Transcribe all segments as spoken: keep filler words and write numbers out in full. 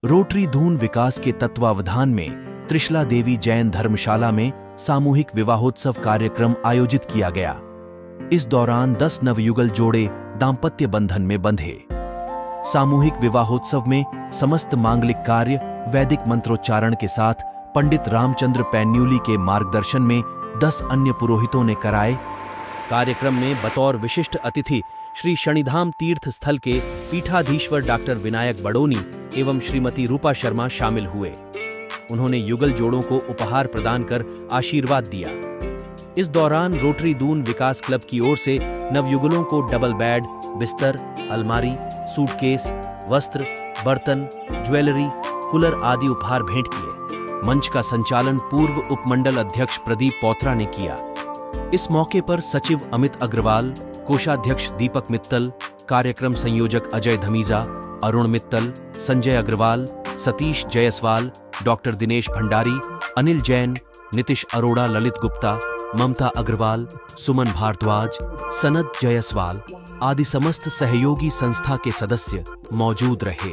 Rotary Doon विकास के तत्वावधान में त्रिशला देवी जैन धर्मशाला में सामूहिक विवाहोत्सव कार्यक्रम आयोजित किया गया। इस दौरान दस नवयुगल जोड़े दाम्पत्य बंधन में बंधे। सामूहिक विवाहोत्सव में समस्त मांगलिक कार्य वैदिक मंत्रोच्चारण के साथ पंडित रामचंद्र पैन्यूली के मार्गदर्शन में दस अन्य पुरोहितों ने कराए। कार्यक्रम में बतौर विशिष्ट अतिथि श्री शनिधाम तीर्थ स्थल के पीठाधीश्वर डॉक्टर विनायक बड़ोनी एवं श्रीमती रूपा शर्मा शामिल हुए। उन्होंने युगल जोड़ों को उपहार प्रदान कर आशीर्वाद दिया। इस दौरान रोटरी दून विकास क्लब की ओर से नवयुगलों को डबल बेड, बिस्तर, अलमारी, सूटकेस, वस्त्र, बर्तन, ज्वेलरी, कूलर आदि उपहार भेंट किए। मंच का संचालन पूर्व उपमंडल अध्यक्ष प्रदीप पौत्रा ने किया। इस मौके पर सचिव अमित अग्रवाल, कोषाध्यक्ष दीपक मित्तल, कार्यक्रम संयोजक अजय धमीजा, अरुण मित्तल, संजय अग्रवाल, सतीश जयसवाल, डॉक्टर दिनेश भंडारी, अनिल जैन, नीतीश अरोड़ा, ललित गुप्ता, ममता अग्रवाल, सुमन भारद्वाज, सनद जयसवाल आदि समस्त सहयोगी संस्था के सदस्य मौजूद रहे।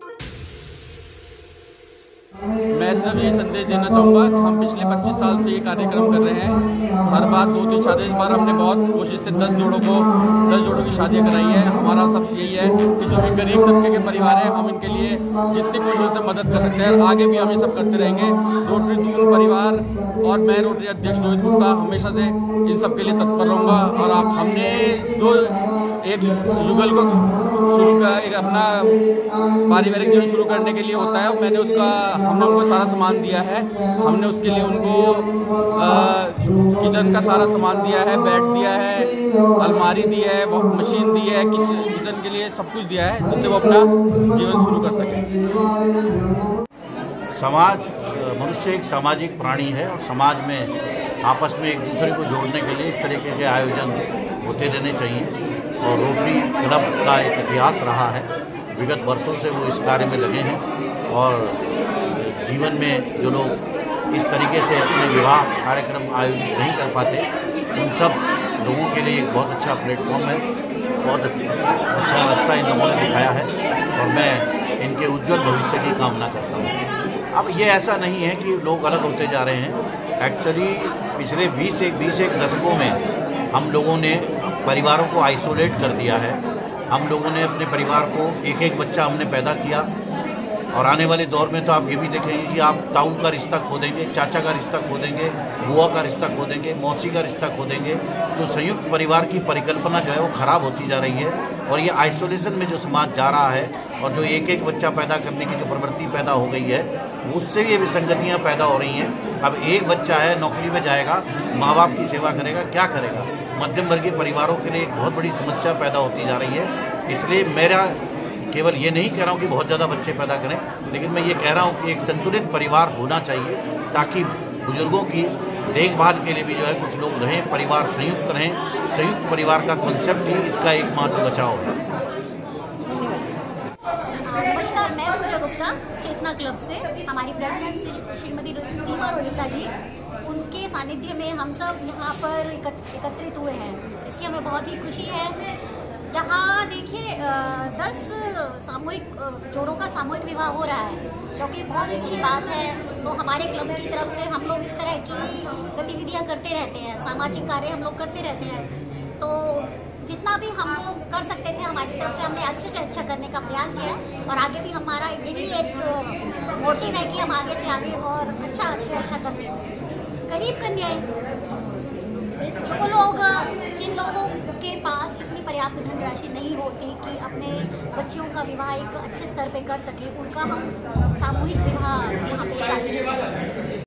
मैं सिर्फ ये संदेश देना चाहूँगा कि हम पिछले पच्चीस साल से ये कार्यक्रम कर रहे हैं। हर बार दो तीन शादी, इस बार हमने बहुत कोशिश से दस जोड़ों को दस जोड़ों की शादियाँ कराई है। हमारा सब यही है कि जो भी गरीब तबके के परिवार हैं, हम इनके लिए जितनी कोशिश से मदद कर सकते हैं। आगे भी हम ये सब करते रहेंगे। रोटरी दून परिवार और मैं रोटरी अध्यक्ष रोहित गुप्ता हमेशा से इन सब के लिए तत्पर रहूँगा। और आप हमने जो एक युगल को शुरू कर एक अपना पारिवारिक जीवन शुरू करने के लिए होता है, मैंने उसका हमने उनको सारा सामान दिया है। हमने उसके लिए उनको आ, किचन का सारा सामान दिया है, बेड दिया है, अलमारी दी है, मशीन दी है, किचन किचन के लिए सब कुछ दिया है जिससे वो अपना जीवन शुरू कर सके। समाज, मनुष्य एक सामाजिक प्राणी है और समाज में आपस में एक दूसरे को जोड़ने के लिए इस तरीके के आयोजन होते रहने चाहिए। और रोटरी क्लब का एक इतिहास रहा है, विगत वर्षों से वो इस कार्य में लगे हैं। और जीवन में जो लोग इस तरीके से अपने विवाह कार्यक्रम आयोजित नहीं कर पाते, उन सब लोगों के लिए एक बहुत अच्छा प्लेटफॉर्म है, बहुत अच्छा रास्ता इन लोगों ने दिखाया है और मैं इनके उज्जवल भविष्य की कामना करता हूँ। अब ये ऐसा नहीं है कि लोग अलग होते जा रहे हैं। एक्चुअली पिछले बीस एक बीस एक दशकों में हम लोगों ने परिवारों को आइसोलेट कर दिया है। हम लोगों ने अपने परिवार को एक एक बच्चा हमने पैदा किया और आने वाले दौर में तो आप ये भी देखेंगे कि आप ताऊ का रिश्ता खो देंगे, चाचा का रिश्ता खो देंगे, बुआ का रिश्ता खो देंगे, मौसी का रिश्ता खो देंगे। तो संयुक्त परिवार की परिकल्पना जो है वो ख़राब होती जा रही है और ये आइसोलेशन में जो समाज जा रहा है और जो एक एक बच्चा पैदा करने की जो प्रवृत्ति पैदा हो गई है, उससे ये विसंगतियाँ पैदा हो रही हैं। अब एक बच्चा है, नौकरी में जाएगा, माँ बाप की सेवा करेगा, क्या करेगा? मध्यम वर्गीय परिवारों के लिए एक बहुत बड़ी समस्या पैदा होती जा रही है। इसलिए मेरा केवल ये नहीं कह रहा हूँ कि बहुत ज़्यादा बच्चे पैदा करें, लेकिन मैं ये कह रहा हूँ कि एक संतुलित परिवार होना चाहिए ताकि बुजुर्गों की देखभाल के लिए भी जो है कुछ लोग रहें, परिवार संयुक्त रहें। संयुक्त परिवार का कॉन्सेप्ट ही इसका एकमात्र बचाव है। नमस्कार, मैं पूजा गुप्ता चेतना क्लब से। हमारी प्रेसिडेंट श्रीमती सीमा रोहिता जी, उनके सानिध्य में हम सब यहाँ पर एकत्रित हुए हैं। इसकी हमें बहुत ही खुशी है। यहाँ देखिए दस सामूहिक जोड़ों का सामूहिक विवाह हो रहा है, जो कि बहुत अच्छी बात है। तो हमारे क्लब की तरफ से हम लोग इस तरह की गतिविधियाँ करते रहते हैं, सामाजिक कार्य हम लोग करते रहते हैं। तो जितना भी हम लोग कर सकते थे हमारी तरफ से हमने अच्छे से अच्छा करने का प्रयास किया और आगे भी हमारा यही एक मोटिव है कि हम आगे से आगे और अच्छा से अच्छा करते हैं। गरीब कन्याएं, जो लोग जिन लोगों के पास इतनी पर्याप्त धनराशि नहीं होती कि अपने बच्चियों का विवाह एक अच्छे स्तर पे कर सके, उनका हम सामूहिक विवाह यहाँ पे आयोजित करते हैं।